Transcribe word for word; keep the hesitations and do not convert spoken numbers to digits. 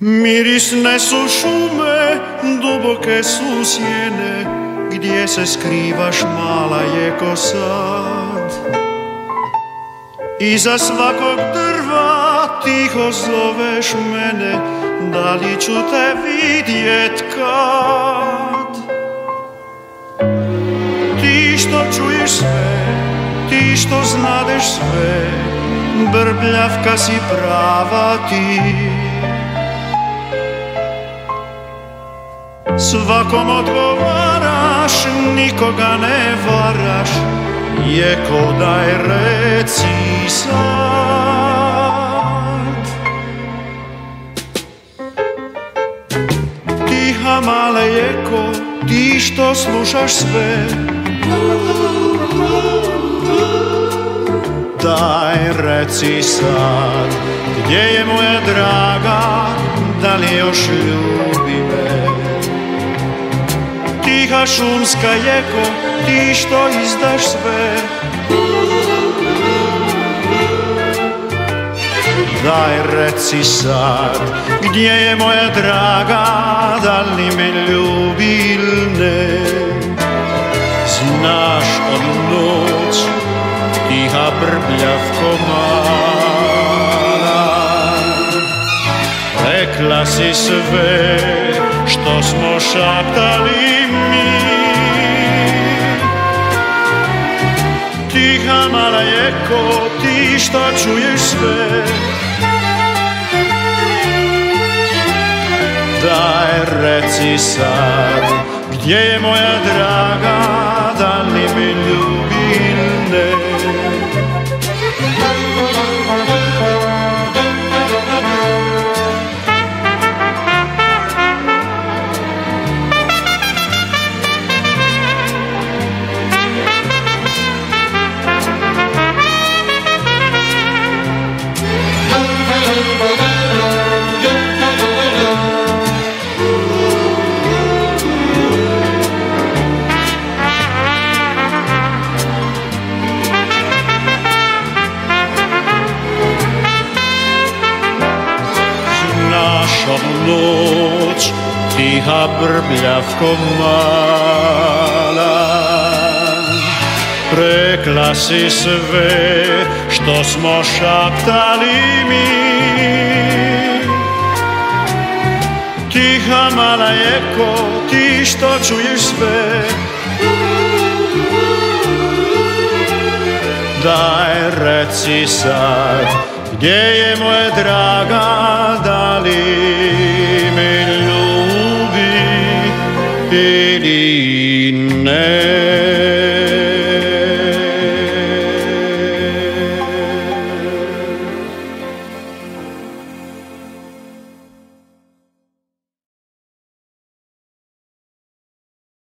Mirisne su šume, duboke su sjene, gdje se skrivaš, mala je ko sad. Iza svakog drva tiho zoveš mene, da li ću te vidjet kad? Ti što čuješ sve, ti što znadeš sve, brbljavka si prava ti. Svakom odgovaraš, nikoga ne varaš, Jeko daj reci sad. Tiha mala Jeko, ti što slušaš sve, daj reci sad, gdje je moja draga, da li još ljubi me? Tiha šumska Jeko, ti što izdaš sve, daj reci sad, gdje je moja draga, da li me ljubi ili ne? Znaš onu noć, tiha brbljavko mala, rekla si sve što smo šaptali mi. Tiha mala Jeko, ti što čuješ sve, daj reci sad, gdje je moja draga, da li me ljubi ili ne? Noć, tiha brbljavko mala, rekla si sve što smo šaptali mi. Tiha mala Jeko, ti što čuješ sve, daj reci sad, gdje je moja draga, da li me ljubi ili ne?